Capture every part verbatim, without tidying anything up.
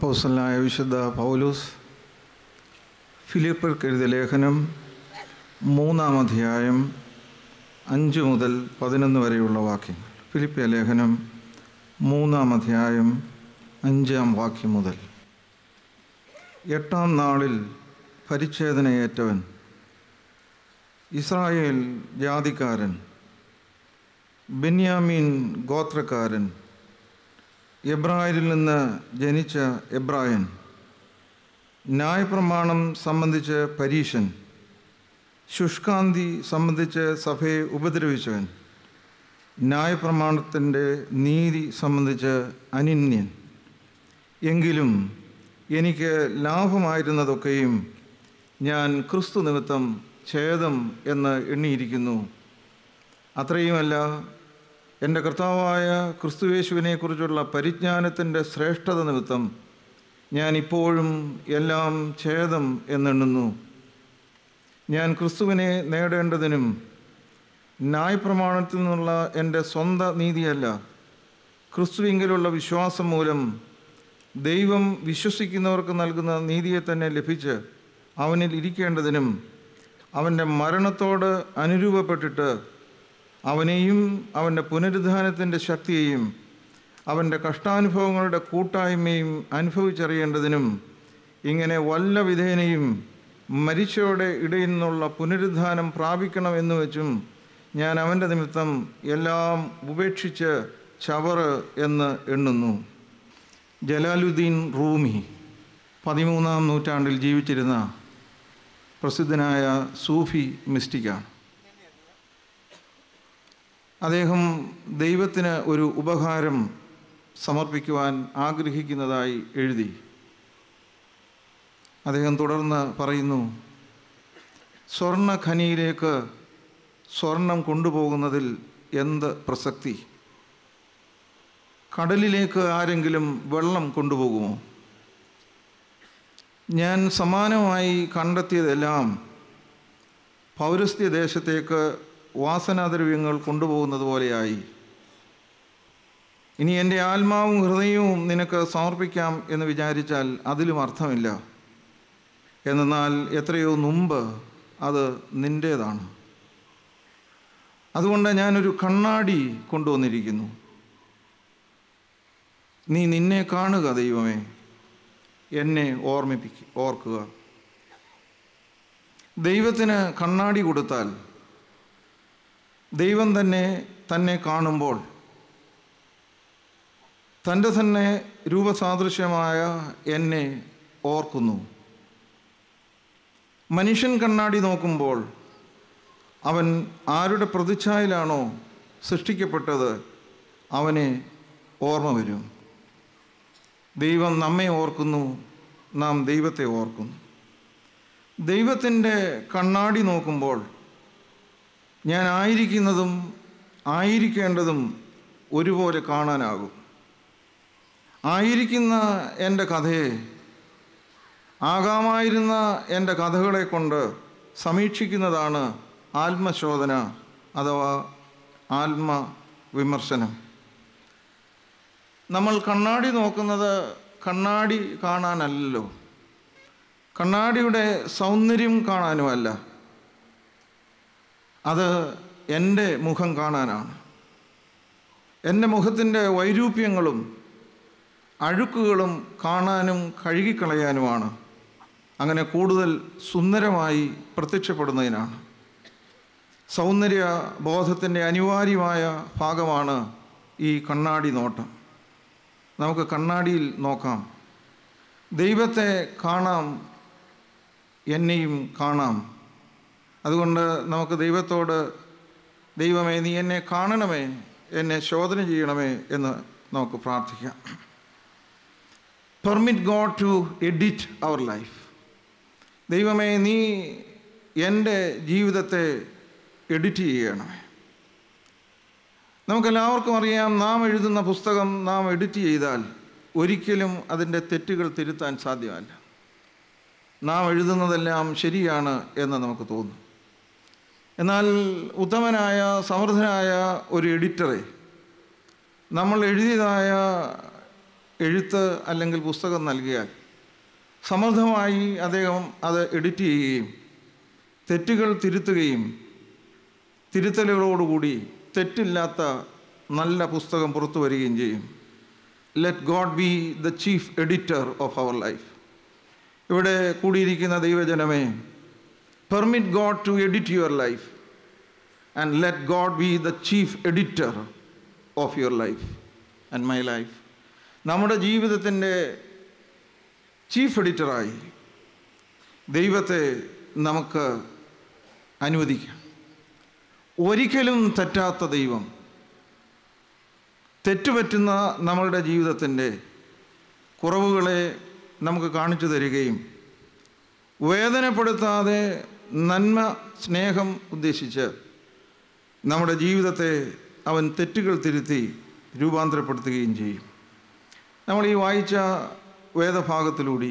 അപ്പോസ്തലനായ വിശുദ്ധ പൗലോസ് ഫിലിപ്പിയർക്ക് എഴുതിയ ലേഖനം മൂന്നാം അധ്യായം അഞ്ച് മുതൽ പതിനൊന്ന് വരെയുള്ള വാക്യങ്ങൾ. ഫിലിപ്പിയ ലേഖനം മൂന്നാം അധ്യായം അഞ്ചാം വാക്യം മുതൽ. എട്ടാം നാളിൽ പരിച്ഛേദനയേറ്റവൻ, ഇസ്രായേൽ ജാതിക്കാരൻ, ബെന്യാമീൻ ഗോത്രക്കാരൻ, എബ്രായരിൽ നിന്ന് ജനിച്ച എബ്രായൻ, ന്യായപ്രമാണം സംബന്ധിച്ച് പരീശൻ, ശുഷ്കാന്തി സംബന്ധിച്ച് സഭയെ ഉപദ്രവിച്ചവൻ, ന്യായപ്രമാണത്തിൻ്റെ നീതി സംബന്ധിച്ച് അനിന്യൻ, എങ്കിലും എനിക്ക് ലാഭമായിരുന്നതൊക്കെയും ഞാൻ ക്രിസ്തു നിമിത്തം ഛേദം എന്ന് എണ്ണിയിരിക്കുന്നു. അത്രയുമല്ല, എൻ്റെ കർത്താവായ ക്രിസ്തുയേശുവിനെക്കുറിച്ചുള്ള പരിജ്ഞാനത്തിൻ്റെ ശ്രേഷ്ഠത നിമിത്തം ഞാൻ ഇപ്പോഴും എല്ലാം ഛേദം എന്നെണ്ണുന്നു. ഞാൻ ക്രിസ്തുവിനെ നേടേണ്ടതിനും ന്യായപ്രമാണത്തിൽ നിന്നുള്ള എൻ്റെ സ്വന്തം നീതിയല്ല, ക്രിസ്തുവിങ്കലുള്ള വിശ്വാസം മൂലം ദൈവം വിശ്വസിക്കുന്നവർക്ക് നൽകുന്ന നീതിയെ തന്നെ ലഭിച്ച് അവനിൽ ഇരിക്കേണ്ടതിനും അവൻ്റെ മരണത്തോട് അനുരൂപപ്പെട്ടിട്ട് അവനെയും അവൻ്റെ പുനരുദ്ധാനത്തിൻ്റെ ശക്തിയെയും അവൻ്റെ കഷ്ടാനുഭവങ്ങളുടെ കൂട്ടായ്മയും അനുഭവിച്ചറിയേണ്ടതിനും ഇങ്ങനെ വല്ല വിധേനയും മരിച്ചവരുടെ ഇടയിൽ നിന്നുള്ള പുനരുദ്ധാനം പ്രാപിക്കണമെന്ന് വെച്ചും ഞാൻ അവൻ്റെ നിമിത്തം എല്ലാം ഉപേക്ഷിച്ച് ചവറ് എന്ന് എണ്ണുന്നു. ജലാലുദ്ദീൻ റൂമി പതിമൂന്നാം നൂറ്റാണ്ടിൽ ജീവിച്ചിരുന്ന പ്രസിദ്ധനായ സൂഫി മിസ്റ്റിക്കാണ്. അദ്ദേഹം ദൈവത്തിന് ഒരു ഉപഹാരം സമർപ്പിക്കുവാൻ ആഗ്രഹിക്കുന്നതായി എഴുതി. അദ്ദേഹം തുടർന്ന് പറയുന്നു, സ്വർണ്ണ ഖനിയിലേക്ക് സ്വർണം കൊണ്ടുപോകുന്നതിൽ എന്ത് പ്രസക്തി? കടലിലേക്ക് ആരെങ്കിലും വെള്ളം കൊണ്ടുപോകുമോ? ഞാൻ സമാനമായി കണ്ടെത്തിയതെല്ലാം പൗരസ്ത്യ ദേശത്തേക്ക് വാസനാദ്രവ്യങ്ങൾ കൊണ്ടുപോകുന്നത് പോലെയായി. ഇനി എൻ്റെ ആത്മാവും ഹൃദയവും നിനക്ക് സമർപ്പിക്കാം എന്ന് വിചാരിച്ചാൽ അതിലും അർത്ഥമില്ല. എന്നാൽ എത്രയോ മുമ്പ് അത് നിൻ്റേതാണ്. അതുകൊണ്ട് ഞാനൊരു കണ്ണാടി കൊണ്ടുവന്നിരിക്കുന്നു. നീ നിന്നെ കാണുക ദൈവമേ, എന്നെ ഓർമ്മിപ്പിക്കുക ഓർക്കുക. ദൈവത്തിന് കണ്ണാടി കൊടുത്താൽ ദൈവം തന്നെ തന്നെ കാണുമ്പോൾ തൻ്റെ തന്നെ രൂപസാദൃശ്യമായ എന്നെ ഓർക്കുന്നു. മനുഷ്യൻ കണ്ണാടി നോക്കുമ്പോൾ അവൻ ആരുടെ പ്രതിച്ഛായയിലാണോ സൃഷ്ടിക്കപ്പെട്ടത് അവനെ ഓർമ്മ വരും. ദൈവം നമ്മെ ഓർക്കുന്നു, നാം ദൈവത്തെ ഓർക്കുന്നു. ദൈവത്തിൻ്റെ കണ്ണാടി നോക്കുമ്പോൾ ഞാൻ ആയിരിക്കുന്നതും ആയിരിക്കേണ്ടതും ഒരുപോലെ കാണാനാകും. ആയിരിക്കുന്ന എൻ്റെ കഥയെ ആകാമായിരുന്ന എൻ്റെ കഥകളെ കൊണ്ട് സമീക്ഷിക്കുന്നതാണ് ആത്മശോധന അഥവാ ആത്മവിമർശനം. നമ്മൾ കണ്ണാടി നോക്കുന്നത് കണ്ണാടി കാണാനല്ലല്ലോ, കണ്ണാടിയുടെ സൗന്ദര്യം കാണാനുമല്ല, അത് എൻ്റെ മുഖം കാണാനാണ്. എൻ്റെ മുഖത്തിൻ്റെ വൈരൂപ്യങ്ങളും അഴുക്കുകളും കാണാനും കഴുകിക്കളയാനുമാണ്. അങ്ങനെ കൂടുതൽ സുന്ദരമായി പ്രത്യക്ഷപ്പെടുന്നതിനാണ്. സൗന്ദര്യ ബോധത്തിൻ്റെ അനിവാര്യമായ ഭാഗമാണ് ഈ കണ്ണാടി നോട്ടം. നമുക്ക് കണ്ണാടിയിൽ നോക്കാം. ദൈവത്തെ കാണാം, എന്നെയും കാണാം. അതുകൊണ്ട് നമുക്ക് ദൈവത്തോട്, ദൈവമേ നീ എന്നെ കാണണമേ, എന്നെ ശോധന ചെയ്യണമേ എന്ന് നമുക്ക് പ്രാർത്ഥിക്കാം. Permit God to edit our life. ദൈവമേ നീ എൻ്റെ ജീവിതത്തെ എഡിറ്റ് ചെയ്യണമേ. നമുക്കെല്ലാവർക്കും അറിയാം, നാം എഴുതുന്ന പുസ്തകം നാം എഡിറ്റ് ചെയ്താൽ ഒരിക്കലും അതിൻ്റെ തെറ്റുകൾ തിരുത്താൻ സാധ്യമല്ല. നാം എഴുതുന്നതെല്ലാം ശരിയാണ് എന്ന് നമുക്ക് തോന്നും. എന്നാൽ ഉത്തമനായ സമർത്ഥനായ ഒരു എഡിറ്ററെ നമ്മൾ എഴുതിയതായ എഴുത്ത് അല്ലെങ്കിൽ പുസ്തകം നൽകിയാൽ സമർത്ഥമായി അദ്ദേഹം അത് എഡിറ്റ് ചെയ്യുകയും തെറ്റുകൾ തിരുത്തുകയും തിരുത്തലുകളോടുകൂടി തെറ്റില്ലാത്ത നല്ല പുസ്തകം പുറത്തു വരികയും ചെയ്യും. Let God be the chief editor of our life. ഇവിടെ കൂടിയിരിക്കുന്ന ദൈവജനമേ, permit God to edit your life and let God be the chief editor of your life and my life. നമ്മുടെ ജീവിതത്തിൻ്റെ ചീഫ് എഡിറ്ററായി ദൈവത്തെ നമുക്ക് അനുവദിക്കാം. ഒരിക്കലും തെറ്റാത്ത ദൈവം തെറ്റുപറ്റുന്ന നമ്മളുടെ ജീവിതത്തിൻ്റെ കുറവുകളെ നമുക്ക് കാണിച്ചു തരികയും വേദനപ്പെടുത്താതെ നന്മ സ്നേഹം ഉദ്ദേശിച്ച് നമ്മുടെ ജീവിതത്തെ അവൻ തെറ്റുകൾ തിരുത്തി രൂപാന്തരപ്പെടുത്തുകയും ചെയ്യും. നമ്മൾ ഈ വായിച്ച വേദഭാഗത്തിലൂടെ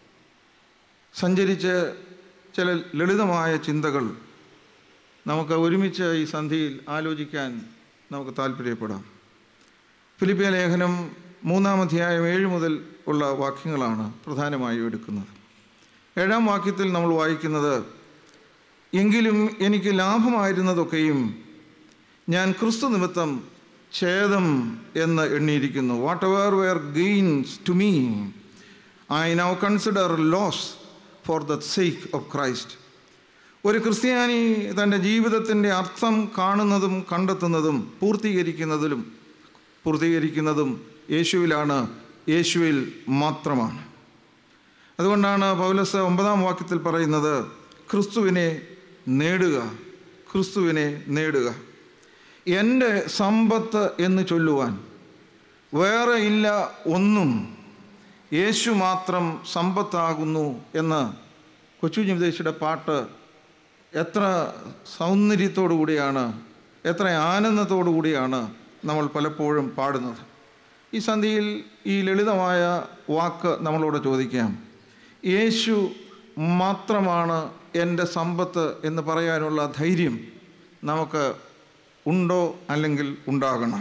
സഞ്ചരിച്ച് ചില ലളിതമായ ചിന്തകൾ നമുക്ക് ഒരുമിച്ച് ഈ സന്ധിയിൽ ആലോചിക്കാൻ നമുക്ക് താല്പര്യപ്പെടാം. ഫിലിപ്പിയ ലേഖനം മൂന്നാം അധ്യായം ഏഴ് മുതൽ ഉള്ള വാക്യങ്ങളാണ് പ്രധാനമായും എടുക്കുന്നത്. ഏഴാം വാക്യത്തിൽ നമ്മൾ വായിക്കുന്നത്, എങ്കിലും എനിക്ക് ലാഭമായിരുന്നതൊക്കെയും ഞാൻ ക്രിസ്തു നിമിത്തം ഛേദം എന്ന് എണ്ണിയിരിക്കുന്നു. Whatever were gains to me I now consider loss for the sake of Christ. ഒരു ക്രിസ്ത്യാനി തൻ്റെ ജീവിതത്തിൻ്റെ അർത്ഥം കാണുന്നതും കണ്ടെത്തുന്നതും പൂർത്തീകരിക്കുന്നതിലും പൂർത്തീകരിക്കുന്നതും യേശുവിലാണ്, യേശുവിൽ മാത്രമാണ്. അതുകൊണ്ടാണ് പൗലോസ് ഒമ്പതാം വാക്യത്തിൽ പറയുന്നത്, ക്രിസ്തുവിനെ നേടുക, ക്രിസ്തുവിനെ നേടുക. എൻ്റെ സമ്പത്ത് എന്ന് ചൊല്ലുവാൻ വേറെ ഇല്ല ഒന്നും, യേശു മാത്രം സമ്പത്താകുന്നു എന്ന് കൊച്ചു ജിംദേശിയുടെ പാട്ട് എത്ര സൗന്ദര്യത്തോടു കൂടിയാണ്, എത്ര ആനന്ദത്തോടു കൂടിയാണ് നമ്മൾ പലപ്പോഴും പാടുന്നത്. ഈ സന്ധിയിൽ ഈ ലളിതമായ വാക്ക് നമ്മളോട് ചോദിക്കാം, യേശു മാത്രമാണ് എൻ്റെ സമ്പത്ത് എന്ന് പറയാനുള്ള ധൈര്യം നമുക്ക് ഉണ്ടോ? അല്ലെങ്കിൽ ഉണ്ടാകണം.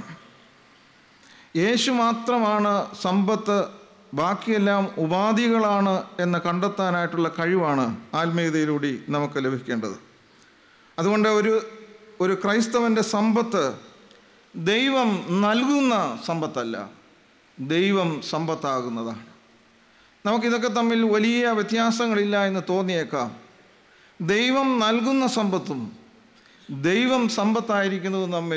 യേശു മാത്രമാണ് സമ്പത്ത്, ബാക്കിയെല്ലാം ഉപാധികളാണ് എന്ന് കണ്ടെത്താനായിട്ടുള്ള കഴിവാണ് ആത്മീയതയിലൂടെ നമുക്ക് ലഭിക്കേണ്ടത്. അതുകൊണ്ട് ഒരു ഒരു ക്രൈസ്തവൻ്റെ സമ്പത്ത് ദൈവം നൽകുന്ന സമ്പത്തല്ല, ദൈവം സമ്പത്താകുന്നതാണ്. നമുക്കിതൊക്കെ തമ്മിൽ വലിയ വ്യത്യാസങ്ങളില്ല എന്ന് തോന്നിയേക്കാം. ദൈവം നൽകുന്ന സമ്പത്തും ദൈവം സമ്പത്തായിരിക്കുന്നതും തമ്മിൽ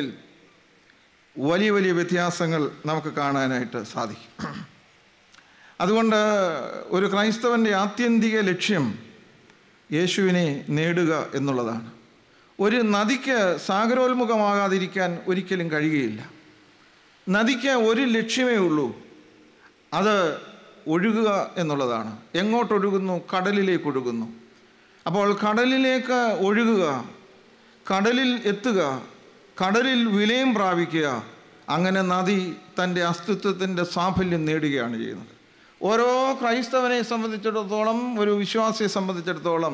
വലിയ വലിയ വ്യത്യാസങ്ങൾ നമുക്ക് കാണാനായിട്ട് സാധിക്കും. അതുകൊണ്ട് ഒരു ക്രൈസ്തവൻ്റെ ആത്യന്തിക ലക്ഷ്യം യേശുവിനെ നേടുക എന്നുള്ളതാണ്. ഒരു നദിക്ക് സാഗരോന്മുഖമാകാതിരിക്കാൻ ഒരിക്കലും കഴിയുകയില്ല. നദിക്ക് ഒരു ലക്ഷ്യമേ ഉള്ളൂ, അത് ഒഴുകുക എന്നുള്ളതാണ്. എങ്ങോട്ടൊഴുകുന്നു? കടലിലേക്ക് ഒഴുകുന്നു. അപ്പോൾ കടലിലേക്ക് ഒഴുകുക, കടലിൽ എത്തുക, കടലിൽ വിലയം പ്രാപിക്കുക, അങ്ങനെ നദി തൻ്റെ അസ്തിത്വത്തിൻ്റെ സാഫല്യം നേടുകയാണ് ചെയ്യുന്നത്. ഓരോ ക്രൈസ്തവനെ സംബന്ധിച്ചിടത്തോളം, ഒരു വിശ്വാസിയെ സംബന്ധിച്ചിടത്തോളം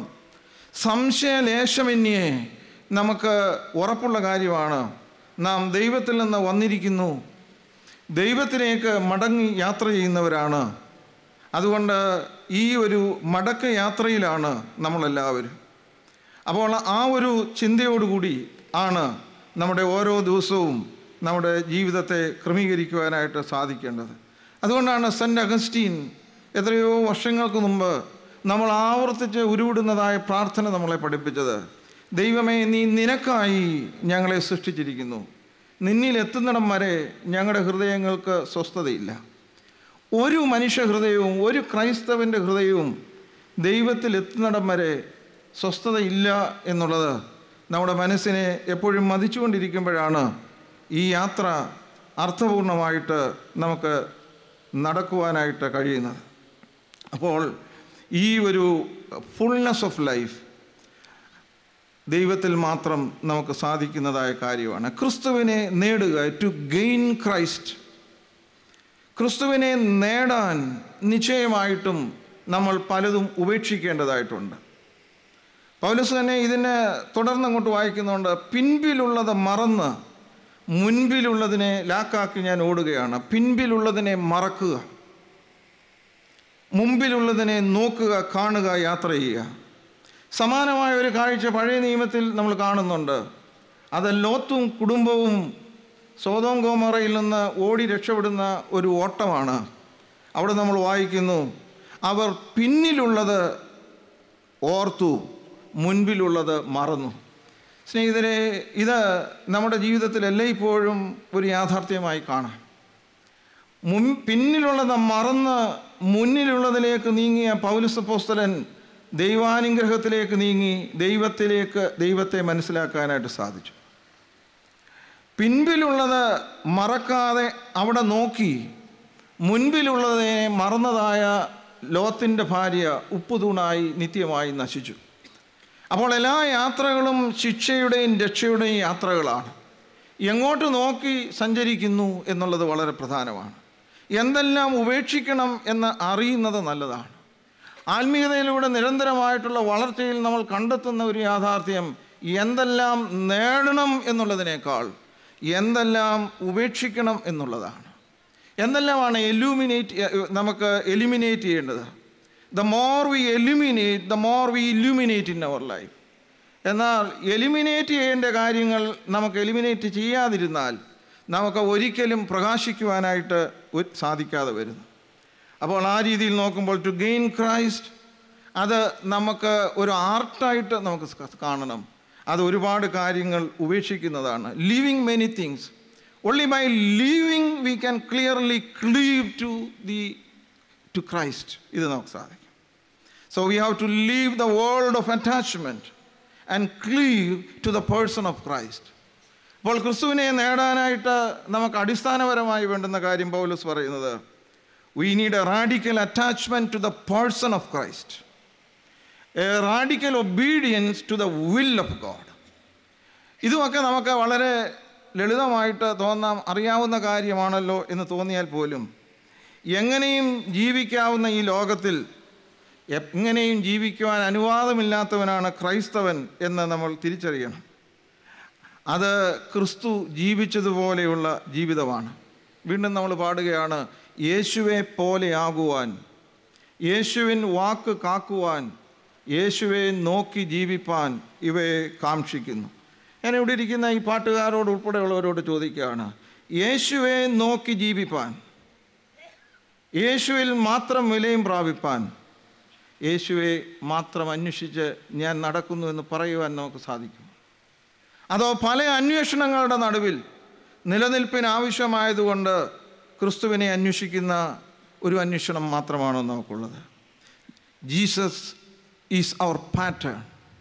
സംശയലേശമന്യേ നമുക്ക് ഉറപ്പുള്ള കാര്യമാണ്, നാം ദൈവത്തിൽ നിന്ന് വന്നിരിക്കുന്നു, ദൈവത്തിലേക്ക് മടങ്ങി യാത്ര ചെയ്യുന്നവരാണ്. അതുകൊണ്ട് ഈ ഒരു മടക്ക യാത്രയിലാണ് നമ്മളെല്ലാവരും. അപ്പോൾ ആ ഒരു ചിന്തയോടുകൂടി ആണ് നമ്മുടെ ഓരോ ദിവസവും നമ്മുടെ ജീവിതത്തെ ക്രമീകരിക്കുവാനായിട്ട് സാധിക്കേണ്ടത്. അതുകൊണ്ടാണ് സെൻറ്റ് അഗസ്റ്റീൻ എത്രയോ വർഷങ്ങൾക്ക് മുമ്പ് നമ്മൾ ആവർത്തിച്ച് ഉരുവിടുന്നതായ പ്രാർത്ഥന നമ്മളെ പഠിപ്പിച്ചത്, ദൈവമേ, നീ നിനക്കായി ഞങ്ങളെ സൃഷ്ടിച്ചിരിക്കുന്നു, നിന്നിൽ എത്തുന്നിടം വരെ ഞങ്ങളുടെ ഹൃദയങ്ങൾക്ക് സ്വസ്ഥതയില്ല. ഒരു മനുഷ്യ ഹൃദയവും ഒരു ക്രൈസ്തവൻ്റെ ഹൃദയവും ദൈവത്തിൽ എത്തുന്നിടം വരെ സ്വസ്ഥതയില്ല എന്നുള്ളത് നമ്മുടെ മനസ്സിനെ എപ്പോഴും മതിച്ചുകൊണ്ടിരിക്കുമ്പോഴാണ് ഈ യാത്ര അർത്ഥപൂർണമായിട്ട് നമുക്ക് നടക്കുവാനായിട്ട് കഴിയുന്നത്. അപ്പോൾ ഈ ഒരു ഫുൾനെസ് ഓഫ് ലൈഫ് ദൈവത്തിൽ മാത്രം നമുക്ക് സാധിക്കുന്നതായ കാര്യമാണ്. ക്രിസ്തുവിനെ നേടുക, ടു ഗെയിൻ ക്രൈസ്റ്റ്. ക്രിസ്തുവിനെ നേടാൻ നിശ്ചയമായിട്ടും നമ്മൾ പലതും ഉപേക്ഷിക്കേണ്ടതായിട്ടുണ്ട്. പൗലോസ് തന്നെ ഇതിനെ തുടർന്ന് അങ്ങോട്ട് വായിക്കുന്നുണ്ട്, പിൻപിലുള്ളത് മറന്ന് മുൻപിലുള്ളതിനെ ലാക്കാക്കി ഞാൻ ഓടുകയാണ്. പിൻപിലുള്ളതിനെ മറക്കുക. മുമ്പിലുള്ളതിനെ നോക്കുക, കാണുക, യാത്ര ചെയ്യുക. സമാനമായ ഒരു കാഴ്ച പഴയ നിയമത്തിൽ നമ്മൾ കാണുന്നുണ്ട്. അത് ലോത്തും കുടുംബവും സോദോം ഗോമോറയിൽ നിന്ന് ഓടി രക്ഷപ്പെടുന്ന ഒരു ഓട്ടമാണ്. അവിടെ നമ്മൾ വായിക്കുന്നു, അവർ പിന്നിലുള്ളത് ഓർത്തു, മുൻപിലുള്ളത് മറന്നു. സ്നേഹിതരെ, ഇത് നമ്മുടെ ജീവിതത്തിൽ എല്ലായ്പ്പോഴും ഒരു യാഥാർത്ഥ്യമായി കാണാം. മുൻ പിന്നിലുള്ളത് മറന്ന് മുന്നിലുള്ളതിലേക്ക് നീങ്ങിയ പൗലോസ് അപ്പോസ്തലൻ ദൈവാനുഗ്രഹത്തിലേക്ക് നീങ്ങി ദൈവത്തിലേക്ക് ദൈവത്തെ മനസ്സിലാക്കാനായിട്ട് സാധിച്ചു. പിൻപിലുള്ളത് മറക്കാതെ അവിടെ നോക്കി മുൻപിലുള്ളതിനെ മറന്നതായ ലോത്തിൻ്റെ ഭാര്യ ഉപ്പുതൂണായി നിത്യമായി നശിച്ചു. അപ്പോൾ എല്ലാ യാത്രകളും ശിക്ഷയുടെയും രക്ഷയുടെയും യാത്രകളാണ്. എങ്ങോട്ട് നോക്കി സഞ്ചരിക്കുന്നു എന്നുള്ളത് വളരെ പ്രധാനമാണ്. എന്തെല്ലാം ഉപേക്ഷിക്കണം എന്ന് അറിയുന്നത് നല്ലതാണ്. ആത്മീയതയിലൂടെ നിരന്തരമായിട്ടുള്ള വളർച്ചയിൽ നമ്മൾ കണ്ടെത്തുന്ന ഒരു യാഥാർത്ഥ്യം, എന്തെല്ലാം നേടണം എന്നുള്ളതിനേക്കാൾ എന്തെല്ലാം ഉപേക്ഷിക്കണം എന്നുള്ളതാണ്. എന്തെല്ലാമാണ് എലൂമിനേറ്റ് നമുക്ക് എലിമിനേറ്റ് ചെയ്യേണ്ടത്. The more we eliminate the more we illuminate in our life. എന്നാൽ എലിമിനേറ്റ് ചെയ്യേണ്ട കാര്യങ്ങൾ നമുക്ക് എലിമിനേറ്റ് ചെയ്യാതിരുന്നാൽ നമുക്ക് ഒരിക്കലും പ്രകാശിക്കുവാനായിട്ട് സാധിക്കാതെ വരുന്നു. അപ്പോൾ ആ രീതിയിൽ നോക്കുമ്പോൾ ടു ഗെയിൻ ക്രൈസ്റ്റ്, അത് നമുക്ക് ഒരു ആർട്ടായിട്ട് നമുക്ക് കാണണം. അത് ഒരുപാട് കാര്യങ്ങൾ ഉപേക്ഷിക്കുന്നതാണ്. Living many things. Only by living we can clearly cleave to the to Christ. ഇത് നമുക്ക് സാധിക്കും. So we have to leave the world of attachment and cleave to the person of Christ. അപ്പോൾ ക്രിസ്തുവിനെ നേടാനായിട്ട് നമുക്ക് അടിസ്ഥാനപരമായി വേണ്ടുന്ന കാര്യം പൗലോസ് പറയുന്നത്, we need a radical attachment to the person of Christ, a radical obedience to the will of God. ഇതുമൊക്കെ നമുക്ക് വളരെ ലളിതമായിട്ട് തോന്നാം, അറിയാവുന്ന കാര്യമാണല്ലോ എന്ന് തോന്നിയാൽ പോലും എങ്ങനെയും ജീവിക്കാവുന്ന ഈ ലോകത്തിൽ എങ്ങനെയും ജീവിക്കുവാൻ അനുവാദമില്ലാത്തവനാണ് ക്രൈസ്തവൻ എന്ന് നമ്മൾ തിരിച്ചറിയണം. അത് ക്രിസ്തു ജീവിച്ചതുപോലെയുള്ള ജീവിതമാണ്. വീണ്ടും നമ്മൾ പാടുകയാണ്, യേശുവെ പോലെയാകുവാൻ, യേശുവിൻ വാക്ക് കാക്കുവാൻ, യേശുവെ നോക്കി ജീവിപ്പാൻ ഇവയെ കാക്ഷിക്കുന്നു. ഞാൻ ഇവിടെ ഇരിക്കുന്ന ഈ പാട്ടുകാരോട് ഉൾപ്പെടെയുള്ളവരോട് ചോദിക്കുകയാണ്, യേശുവെ നോക്കി ജീവിപ്പാൻ, യേശുവിൽ മാത്രം വിലയും പ്രാപിപ്പാൻ, യേശുവെ മാത്രം അന്വേഷിച്ച് ഞാൻ നടക്കുന്നു എന്ന് പറയുവാൻ നമുക്ക് സാധിക്കും? അതോ പല അന്വേഷണങ്ങളുടെ നടുവിൽ നിലനിൽപ്പിന് ആവശ്യമായതുകൊണ്ട് ക്രിസ്തുവിനെ അന്വേഷിക്കുന്ന ഒരു അന്വേഷണം മാത്രമാണോ നമുക്കുള്ളത്? Jesus is our pattern,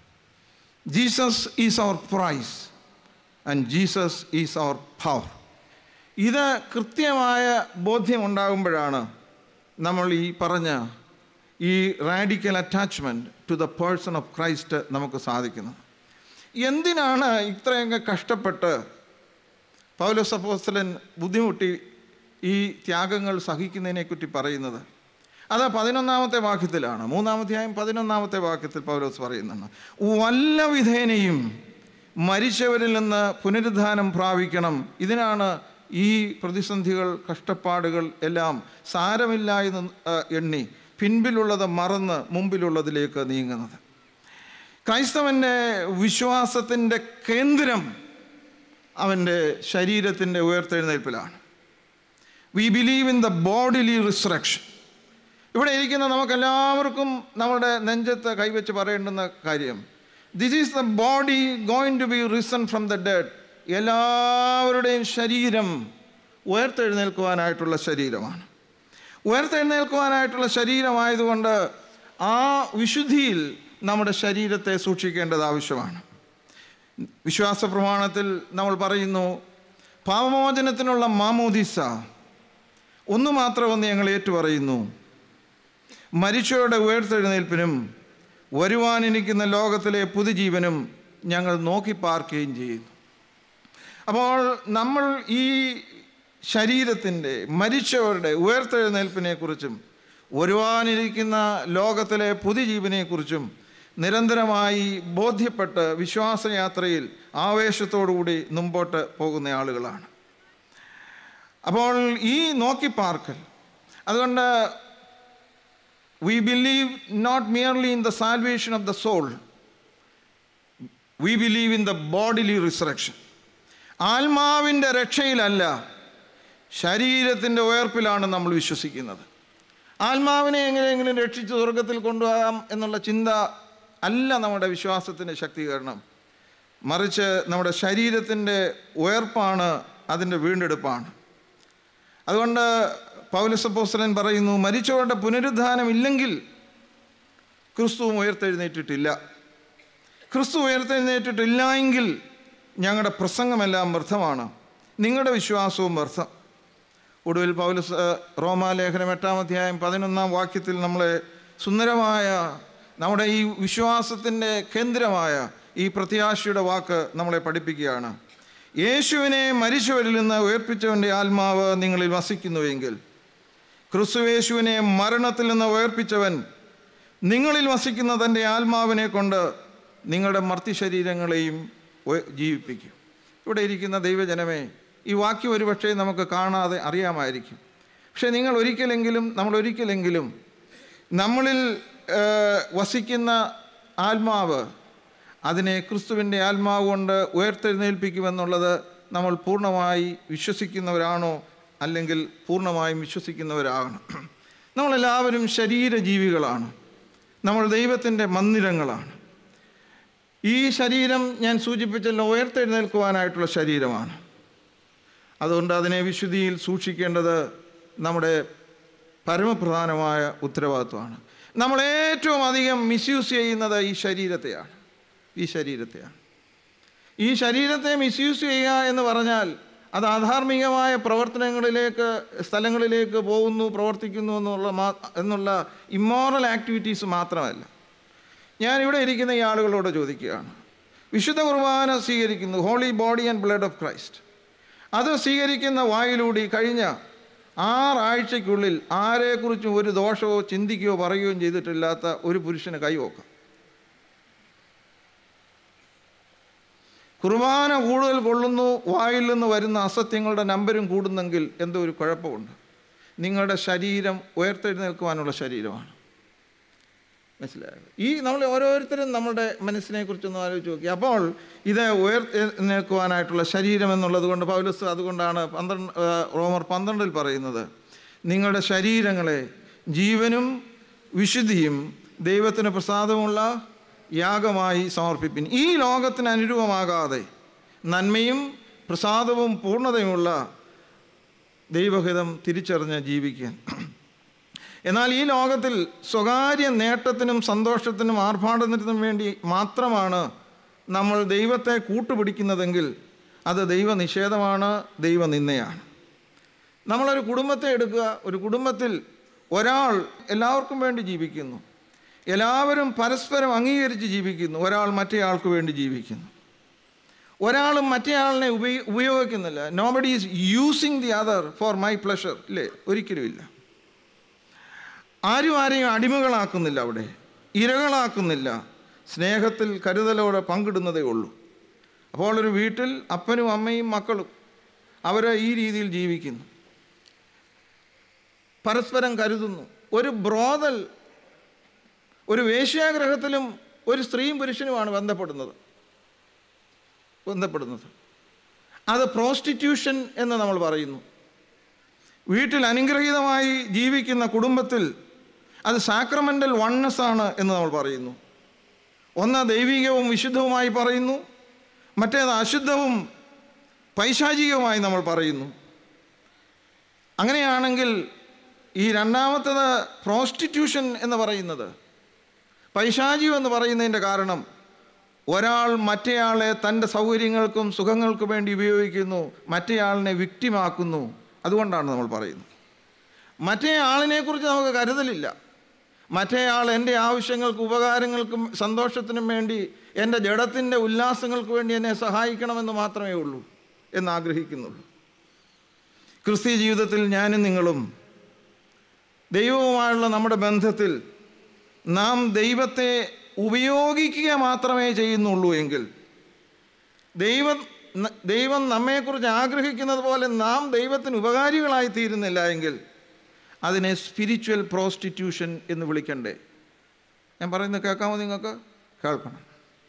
Jesus is our prize and Jesus is our power. ഇത് കൃത്യമായ ബോധ്യമുണ്ടാകുമ്പോഴാണ് നമ്മൾ ഈ പറഞ്ഞ ഈ radical attachment to the person of Christ നമുക്ക് സാധിക്കുന്നത്. എന്തിനാണ് ഇത്രയൊക്കെ കഷ്ടപ്പെട്ട് പൗലോസ് അപ്പോസ്തലൻ ബുദ്ധിമുട്ടി ഈ ത്യാഗങ്ങൾ സഹിക്കുന്നതിനെപ്പറ്റി പറയുന്നത്? അത് പതിനൊന്നാമത്തെ വാക്യത്തിലാണ്. മൂന്നാമധ്യായം പതിനൊന്നാമത്തെ വാക്യത്തിൽ പൗലോസ് പറയുന്നുണ്ട്, വല്ല വിധേനയും മരിച്ചവരിൽ നിന്ന് പുനരുദ്ധാനം പ്രാപിക്കണം. ഇതിനാണ് ഈ പ്രതിസന്ധികൾ, കഷ്ടപ്പാടുകൾ എല്ലാം സാരമില്ല എന്ന് എണ്ണി പിൻപിലുള്ളത് മറന്ന് മുമ്പിലുള്ളതിലേക്ക് നീങ്ങുന്നത്. ക്രൈസ്തവൻ്റെ വിശ്വാസത്തിൻ്റെ കേന്ദ്രം അവൻ്റെ ശരീരത്തിൻ്റെ ഉയർത്തെഴുന്നേൽപ്പിലാണ്. We believe in the bodily resurrection. ഇവിടെ ഇരിക്കുന്ന നമുക്കെല്ലാവർക്കും നമ്മുടെ നെഞ്ചത്ത് കൈവച്ച് പറയേണ്ടുന്ന കാര്യം, this is the body going to be risen from the dead. എല്ലാവരുടെയും ശരീരം ഉയർത്തെഴുന്നേൽക്കുവാനായിട്ടുള്ള ശരീരമാണ്. ഉയർത്തെഴുന്നേൽക്കുവാനായിട്ടുള്ള ശരീരമായതുകൊണ്ട് ആ വിശുദ്ധിയിൽ നമ്മുടെ ശരീരത്തെ സൂക്ഷിക്കേണ്ടത് ആവശ്യമാണ്. വിശ്വാസ പ്രമാണത്തിൽ നമ്മൾ പറയുന്നു, പാപമോചനത്തിനുള്ള മാമോദീസ ഒന്ന് മാത്രമെന്ന് ഞങ്ങൾ ഏറ്റുപറയുന്നു, മരിച്ചവരുടെ ഉയർത്തെഴുന്നേൽപ്പിനും വരുവാനിരിക്കുന്ന ലോകത്തിലെ പുതുജീവനും ഞങ്ങൾ നോക്കി പാർക്കുകയും ചെയ്യുന്നു. അപ്പോൾ നമ്മൾ ഈ ശരീരത്തിൻ്റെ മരിച്ചവരുടെ ഉയർത്തെഴുന്നേൽപ്പിനെക്കുറിച്ചും വരുവാനിരിക്കുന്ന ലോകത്തിലെ പുതുജീവനെക്കുറിച്ചും നിരന്തരമായി ബോധ്യപ്പെട്ട് വിശ്വാസയാത്രയിൽ ആവേശത്തോടുകൂടി മുമ്പോട്ട് പോകുന്ന ആളുകളാണ്. അപ്പോൾ ഈ നോക്കിപ്പാർക്കൽ, അതുകൊണ്ട് we believe not merely in the salvation of the soul, we believe in the bodily resurrection. ആത്മാവിൻ്റെ രക്ഷയിലല്ല, ശരീരത്തിൻ്റെ ഉയർപ്പിലാണ് നമ്മൾ വിശ്വസിക്കുന്നത്. ആത്മാവിനെ എങ്ങനെയെങ്കിലും രക്ഷിച്ച് സ്വർഗത്തിൽ കൊണ്ടുപോകാം എന്നുള്ള ചിന്ത അല്ല നമ്മുടെ വിശ്വാസത്തിൻ്റെ ശക്തീകരണം. മറിച്ച് നമ്മുടെ ശരീരത്തിൻ്റെ ഉയർപ്പാണ് അതിൻ്റെ വീണ്ടെടുപ്പാണ്. അതുകൊണ്ട് പൗലോസ് അപ്പോസ്തലൻ പറയുന്നു, മരിച്ചവരുടെ പുനരുദ്ധാനം ഇല്ലെങ്കിൽ ക്രിസ്തുവും ഉയർത്തെഴുന്നേറ്റിട്ടില്ല. ക്രിസ്തു ഉയർത്തെഴുന്നേറ്റിട്ടില്ല എങ്കിൽ ഞങ്ങളുടെ പ്രസംഗമെല്ലാം വ്യർത്ഥമാണ്, നിങ്ങളുടെ വിശ്വാസവും വ്യർത്ഥം. ഒടുവിൽ പൗലോസ് റോമാലേഖനം എട്ടാം അധ്യായം പതിനൊന്നാം വാക്യത്തിൽ നമ്മളെ സുന്ദരമായ നമ്മുടെ ഈ വിശ്വാസത്തിൻ്റെ കേന്ദ്രമായ ഈ പ്രത്യാശയുടെ വാക്ക് നമ്മളെ പഠിപ്പിക്കുകയാണ്. യേശുവിനെ മരിച്ചവരിൽ നിന്ന് ഉയർപ്പിച്ചവൻ്റെ ആത്മാവ് നിങ്ങളിൽ വസിക്കുന്നുവെങ്കിൽ, ക്രിസ്തുയേശുവിനെ മരണത്തിൽ നിന്ന് ഉയർപ്പിച്ചവൻ നിങ്ങളിൽ വസിക്കുന്ന തൻ്റെ ആത്മാവിനെ കൊണ്ട് നിങ്ങളുടെ മർത്യശരീരങ്ങളെയും ജീവിപ്പിക്കും. ഇവിടെ ഇരിക്കുന്ന ദൈവജനമേ, ഈ വാക്യം ഒരുപക്ഷെ നമുക്ക് കാണാതെ അറിയാമായിരിക്കും. പക്ഷേ നിങ്ങൾ ഒരിക്കലെങ്കിലും നമ്മൾ ഒരിക്കലെങ്കിലും നമ്മളിൽ വസിക്കുന്ന ആത്മാവ് അതിനെ ക്രിസ്തുവിൻ്റെ ആത്മാവ് കൊണ്ട് ഉയർത്തെഴുന്നേൽപ്പിക്കുമെന്നുള്ളത് നമ്മൾ പൂർണ്ണമായി വിശ്വസിക്കുന്നവരാണോ, അല്ലെങ്കിൽ പൂർണ്ണമായും വിശ്വസിക്കുന്നവരാകണം. നമ്മളെല്ലാവരും ശരീരജീവികളാണ്. നമ്മൾ ദൈവത്തിൻ്റെ മന്ദിരങ്ങളാണ്. ഈ ശരീരം ഞാൻ സൂചിപ്പിച്ചല്ലോ ഉയർത്തെഴുന്നേൽക്കുവാനായിട്ടുള്ള ശരീരമാണ്. അതുകൊണ്ട് അതിനെ വിശുദ്ധിയിൽ സൂക്ഷിക്കേണ്ടത് നമ്മുടെ പരമപ്രധാനമായ ഉത്തരവാദിത്വമാണ്. നമ്മൾ ഏറ്റവും അധികം മിസ്യൂസ് ചെയ്യുന്നത് ഈ ശരീരത്തെയാണ് ഈ ശരീരത്തെയാണ് ഈ ശരീരത്തെ മിസ്യൂസ് ചെയ്യുക എന്ന് പറഞ്ഞാൽ അത് ആധാർമികമായ പ്രവർത്തനങ്ങളിലേക്ക് സ്ഥലങ്ങളിലേക്ക് പോകുന്നു, പ്രവർത്തിക്കുന്നു എന്നുള്ള എന്നുള്ള ഇമ്മോറൽ ആക്ടിവിറ്റീസ് മാത്രമല്ല. ഞാനിവിടെ ഇരിക്കുന്ന ഈ ആളുകളോട് ചോദിക്കുകയാണ്, വിശുദ്ധ കുർബാന സ്വീകരിക്കുന്നു, holy body and blood of Christ, അത് സ്വീകരിക്കുന്ന വായിലൂടെ കഴിഞ്ഞ ആറാഴ്ചയ്ക്കുള്ളിൽ ആരെക്കുറിച്ചും ഒരു ദോഷമോ ചിന്തിക്കുകയോ പറയുകയും ചെയ്തിട്ടില്ലാത്ത ഒരു പുരുഷന് കൈവോക്കാം. കുർബാന കൂടുതൽ കൊള്ളുന്നു, വായിൽ നിന്ന് വരുന്ന അസത്യങ്ങളുടെ നമ്പരും കൂടുന്നെങ്കിൽ എന്തോ ഒരു കുഴപ്പമുണ്ട്. നിങ്ങളുടെ ശരീരം ഉയർത്തെഴുന്നേൽക്കുവാനുള്ള ശരീരമാണ്. മനസ്സിലായത്? ഈ നമ്മൾ ഓരോരുത്തരും നമ്മുടെ മനസ്സിനെക്കുറിച്ചൊന്ന് ആലോചിച്ച് നോക്കി. അപ്പോൾ ഇത് ഉയർത്തെഴുന്നേൽക്കുവാനായിട്ടുള്ള ശരീരം എന്നുള്ളത് കൊണ്ട് പൗലോസ് അതുകൊണ്ടാണ് പന്ത്രണ്ട് റോമർ പന്ത്രണ്ടിൽ പറയുന്നത്, നിങ്ങളുടെ ശരീരങ്ങളെ ജീവനും വിശുദ്ധിയും ദൈവത്തിന് പ്രസാദമുള്ള യാഗമായി സമർപ്പിപ്പിൻ. ഈ ലോകത്തിന് അനുരൂപമാകാതെ നന്മയും പ്രസാദവും പൂർണ്ണതയുമുള്ള ദൈവഹിതം തിരിച്ചറിഞ്ഞ് ജീവിക്കാൻ. എന്നാൽ ഈ ലോകത്തിൽ സ്വകാര്യ നേട്ടത്തിനും സന്തോഷത്തിനും ആർഭാടത്തിനും വേണ്ടി മാത്രമാണ് നമ്മൾ ദൈവത്തെ കൂട്ടുപിടിക്കുന്നതെങ്കിൽ അത് ദൈവനിഷേധമാണ്, ദൈവനിന്ദയാണ്. നമ്മളൊരു കുടുംബത്തെ എടുക്കുക. ഒരു കുടുംബത്തിൽ ഒരാൾ എല്ലാവർക്കും വേണ്ടി ജീവിക്കുന്നു, എല്ലാവരും പരസ്പരം അംഗീകരിച്ച് ജീവിക്കുന്നു. ഒരാൾ മറ്റേയാൾക്ക് വേണ്ടി ജീവിക്കുന്നു. ഒരാളും മറ്റേയാളിനെ ഉപയോ ഉപയോഗിക്കുന്നില്ല. Nobody is using the other for my pleasure. ഇല്ലേ? ഒരിക്കലും ഇല്ല. ആരും ആരെയും അടിമകളാക്കുന്നില്ല, അവിടെ ഇരകളാക്കുന്നില്ല. സ്നേഹത്തിൽ കരുതലോടെ പങ്കിടുന്നതേ ഉള്ളൂ. അപ്പോൾ ഒരു വീട്ടിൽ അപ്പനും അമ്മയും മക്കളും അവർ ഈ രീതിയിൽ ജീവിക്കുന്നു, പരസ്പരം കരുതുന്നു. ഒരു ബ്രോതൽ, ഒരു വേശ്യാഗ്രഹത്തിലും ഒരു സ്ത്രീയും പുരുഷനുമാണ് ബന്ധപ്പെടുന്നത് ബന്ധപ്പെടുന്നത് അത് പ്രോസ്റ്റിറ്റ്യൂഷൻ എന്ന് നമ്മൾ പറയുന്നു. വീട്ടിൽ അനുഗ്രഹീതമായി ജീവിക്കുന്ന കുടുംബത്തിൽ അത് സാക്രമെൻ്റൽ വൺനെസ് ആണ് എന്ന് നമ്മൾ പറയുന്നു. ഒന്ന് ദൈവികവും വിശുദ്ധവുമായി പറയുന്നു, മറ്റേത് അശുദ്ധവും പൈശാചികവുമായി നമ്മൾ പറയുന്നു. അങ്ങനെയാണെങ്കിൽ ഈ രണ്ടാമത്തേത് പ്രോസ്റ്റിറ്റ്യൂഷൻ എന്ന് പറയുന്നത്, പൈശാചികം എന്ന് പറയുന്നതിൻ്റെ കാരണം ഒരാൾ മറ്റേയാളെ തൻ്റെ സൗകര്യങ്ങൾക്കും സുഖങ്ങൾക്കും വേണ്ടി ഉപയോഗിക്കുന്നു, മറ്റേയാളിനെ വിക്ടിമാക്കുന്നു. അതുകൊണ്ടാണ് നമ്മൾ പറയുന്നത്. മറ്റേ ആളിനെക്കുറിച്ച് നമുക്ക് കരുതലില്ല. മറ്റേയാൾ എൻ്റെ ആവശ്യങ്ങൾക്കും ഉപകാരങ്ങൾക്കും സന്തോഷത്തിനും വേണ്ടി, എൻ്റെ ജഡത്തിൻ്റെ ഉല്ലാസങ്ങൾക്ക് വേണ്ടി എന്നെ സഹായിക്കണമെന്ന് മാത്രമേ ഉള്ളൂ എന്നാഗ്രഹിക്കുന്നുള്ളൂ. ക്രിസ്തീയ ജീവിതത്തിൽ ഞാനും നിങ്ങളും ദൈവവുമായുള്ള നമ്മുടെ ബന്ധത്തിൽ നാം ദൈവത്തെ ഉപയോഗിക്കുക മാത്രമേ ചെയ്യുന്നുള്ളൂ എങ്കിൽ, ദൈവം ദൈവം നമ്മെക്കുറിച്ച് ആഗ്രഹിക്കുന്നത് പോലെ നാം ദൈവത്തിന് ഉപകാരികളായി തീരുന്നില്ല എങ്കിൽ, അതിനെ സ്പിരിച്വൽ പ്രോസ്റ്റിറ്റ്യൂഷൻ എന്ന് വിളിക്കണ്ടേ? ഞാൻ പറയുന്നത് കേൾക്കാമോ? നിങ്ങൾക്ക് കേൾക്കണം.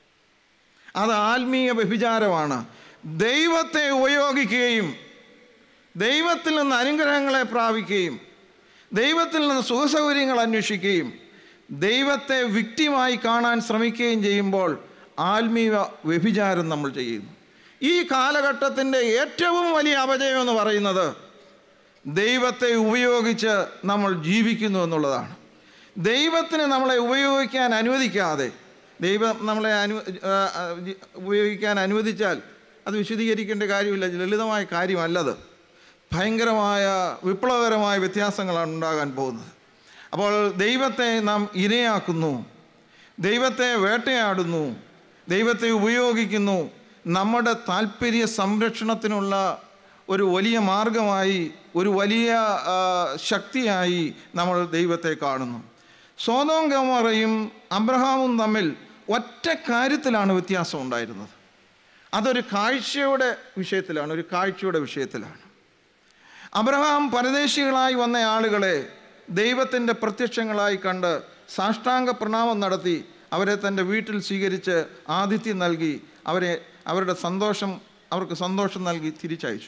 അത് ആത്മീയ വ്യഭിചാരമാണ്. ദൈവത്തെ ഉപയോഗിക്കുകയും ദൈവത്തിൽ നിന്ന് അനുഗ്രഹങ്ങളെ പ്രാപിക്കുകയും ദൈവത്തിൽ നിന്ന് സുഖസൗകര്യങ്ങൾ അന്വേഷിക്കുകയും ദൈവത്തെ വിക്ടിമായി കാണാൻ ശ്രമിക്കുകയും ചെയ്യുമ്പോൾ ആത്മീയ വ്യഭിചാരം നമ്മൾ ചെയ്യുന്നു. ഈ കാലഘട്ടത്തിൻ്റെ ഏറ്റവും വലിയ അപജയം എന്ന് പറയുന്നത് ദൈവത്തെ ഉപയോഗിച്ച് നമ്മൾ ജീവിക്കുന്നു എന്നുള്ളതാണ്. ദൈവത്തിന് നമ്മളെ ഉപയോഗിക്കാൻ അനുവദിക്കാതെ, ദൈവം നമ്മളെ അനു ഉപയോഗിക്കാൻ അനുവദിച്ചാൽ അത് വിശദീകരിക്കേണ്ട കാര്യമില്ല, ലളിതമായ കാര്യമല്ലത്. ഭയങ്കരമായ വിപ്ലവകരമായ വ്യത്യാസങ്ങളാണ് ഉണ്ടാകാൻ പോകുന്നത്. അപ്പോൾ ദൈവത്തെ നാം ഇരയാക്കുന്നു, ദൈവത്തെ വേട്ടയാടുന്നു, ദൈവത്തെ ഉപയോഗിക്കുന്നു. നമ്മുടെ താല്പര്യ സംരക്ഷണത്തിനുള്ള ഒരു വലിയ മാർഗമായി, ഒരു വലിയ ശക്തിയായി നമ്മൾ ദൈവത്തെ കാണുന്നു. സോദോം ഗൊമോറയും അബ്രഹാമും തമ്മിൽ ഒറ്റ കാര്യത്തിലാണ് വ്യത്യാസം ഉണ്ടായിരുന്നത്. അതൊരു കാഴ്ചയുടെ വിഷയത്തിലാണ്, ഒരു കാഴ്ചയുടെ വിഷയത്തിലാണ്. അബ്രഹാം പരദേശികളായി വന്ന ആളുകളെ ദൈവത്തിൻ്റെ പ്രത്യക്ഷങ്ങളായി കണ്ട് സാഷ്ടാംഗ പ്രണാമം നടത്തി അവരെ തൻ്റെ വീട്ടിൽ സ്വീകരിച്ച് ആതിഥ്യം നൽകി അവരെ അവരുടെ സന്തോഷം അവർക്ക് സന്തോഷം നൽകി തിരിച്ചയച്ചു.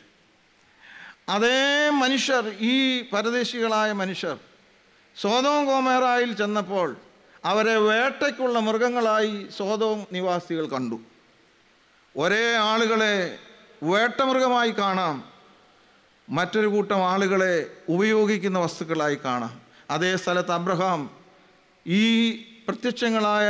അതേ മനുഷ്യർ, ഈ പരദേശികളായ മനുഷ്യർ സോദോം ഗൊമോറയിൽ ചെന്നപ്പോൾ അവരെ വേട്ടയ്ക്കുള്ള മൃഗങ്ങളായി സോദോം നിവാസികൾ കണ്ടു. ഒരേ ആളുകളെ വേട്ടമൃഗമായി കാണാം, മറ്റൊരു കൂട്ടം ആളുകളെ ഉപയോഗിക്കുന്ന വസ്തുക്കളായി കാണാം. അതേ സ്ഥലത്ത് അബ്രഹാം ഈ പ്രത്യക്ഷങ്ങളായ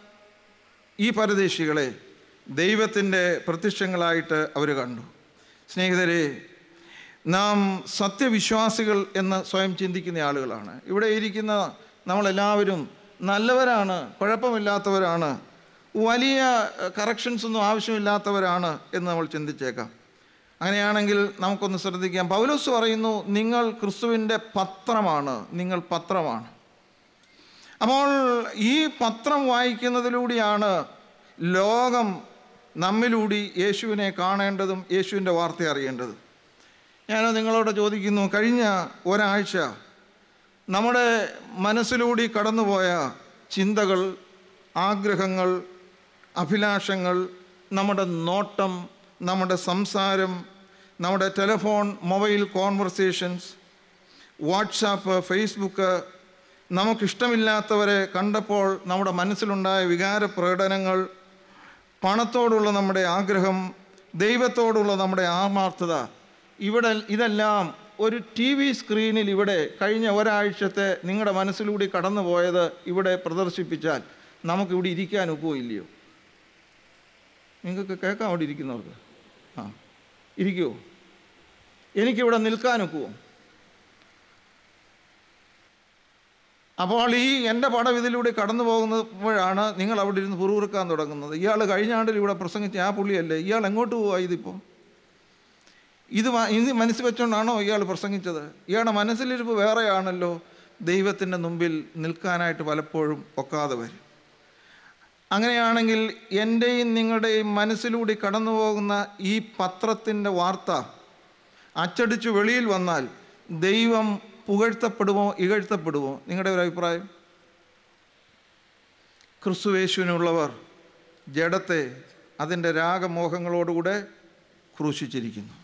ഈ പരദേശികളെ ദൈവത്തിൻ്റെ പ്രത്യക്ഷങ്ങളായിട്ട് അവർ കണ്ടു. സ്നേഹിതരെ, നാം സത്യവിശ്വാസികൾ എന്ന് സ്വയം ചിന്തിക്കുന്ന ആളുകളാണ്. ഇവിടെ ഇരിക്കുന്ന നമ്മളെല്ലാവരും നല്ലവരാണ്, കുഴപ്പമില്ലാത്തവരാണ്, വലിയ കറക്ഷൻസ് ഒന്നും ആവശ്യമില്ലാത്തവരാണ് എന്ന് നമ്മൾ ചിന്തിച്ചേക്കാം. അങ്ങനെയാണെങ്കിൽ നമുക്കൊന്ന് ശ്രദ്ധിക്കാം. പൗലോസ് പറയുന്നു, നിങ്ങൾ ക്രിസ്തുവിൻ്റെ പത്രമാണ്, നിങ്ങൾ പത്രമാണ്. അപ്പോൾ ഈ പത്രം വായിക്കുന്നതിലൂടെയാണ് ലോകം നമ്മിലൂടെ യേശുവിനെ കാണേണ്ടതും യേശുവിൻ്റെ വാർത്ത അറിയേണ്ടതും. ഞാൻ നിങ്ങളോട് ചോദിക്കുന്നു, കഴിഞ്ഞ ഒരാഴ്ച നമ്മുടെ മനസ്സിലൂടെ കടന്നുപോയ ചിന്തകൾ, ആഗ്രഹങ്ങൾ, അഭിലാഷങ്ങൾ, നമ്മുടെ നോട്ടം, നമ്മുടെ സംസാരം, നമ്മുടെ telephone mobile conversations, WhatsApp, Facebook, നമുക്കിഷ്ടമില്ലാത്തവരെ കണ്ടപ്പോൾ നമ്മുടെ മനസ്സിലുണ്ടായ വികാര പ്രകടനങ്ങൾ, പണത്തോടുള്ള നമ്മുടെ ആഗ്രഹം, ദൈവത്തോടുള്ള നമ്മുടെ ആത്മാർത്ഥത, ഇവിടെ ഇതെല്ലാം ഒരു ടി വി സ്ക്രീനിൽ ഇവിടെ കഴിഞ്ഞ ഒരാഴ്ചത്തെ നിങ്ങളുടെ മനസ്സിലൂടെ കടന്നു പോയത് ഇവിടെ പ്രദർശിപ്പിച്ചാൽ നമുക്കിവിടെ ഇരിക്കാൻ ഒക്കുമോ ഇല്ലയോ? നിങ്ങൾക്ക് കേൾക്കാം അവിടെ ഇരിക്കുന്നവർക്ക്? ആ, ഇരിക്കുമോ? എനിക്കിവിടെ നിൽക്കാനൊക്കുമോ? അപ്പോൾ ഈ എൻ്റെ പടം ഇതിലൂടെ കടന്നു പോകുന്നപ്പോഴാണ് നിങ്ങൾ അവിടെ ഇരുന്ന് പുറകുറുക്കാൻ തുടങ്ങുന്നത്. ഇയാൾ കഴിഞ്ഞ ആണ്ടിൽ ഇവിടെ പ്രസംഗിച്ച ആ പുള്ളിയല്ലേ, ഇയാൾ എങ്ങോട്ട് പോവാ ഇതിപ്പോൾ? ഇത് ഇത് മനസ്സിൽ വെച്ചുകൊണ്ടാണോ ഇയാൾ പ്രസംഗിച്ചത്? ഇയാളുടെ മനസ്സിലിരിപ്പ് വേറെയാണല്ലോ. ദൈവത്തിൻ്റെ മുമ്പിൽ നിൽക്കാനായിട്ട് പലപ്പോഴും ഒക്കാതെ വരും. അങ്ങനെയാണെങ്കിൽ എൻ്റെയും നിങ്ങളുടെയും മനസ്സിലൂടെ കടന്നു പോകുന്ന ഈ പത്രത്തിൻ്റെ വാർത്ത അച്ചടിച്ച് വെളിയിൽ വന്നാൽ ദൈവം പുകഴ്ത്തപ്പെടുമോ ഇകഴ്ത്തപ്പെടുമോ? നിങ്ങളുടെ ഒരു അഭിപ്രായം? ക്രിസ്തുയേശുവിനുള്ളവർ ജഡത്തെ അതിൻ്റെ രാഗമോഹങ്ങളോടുകൂടെ ക്രൂശിച്ചിരിക്കുന്നു.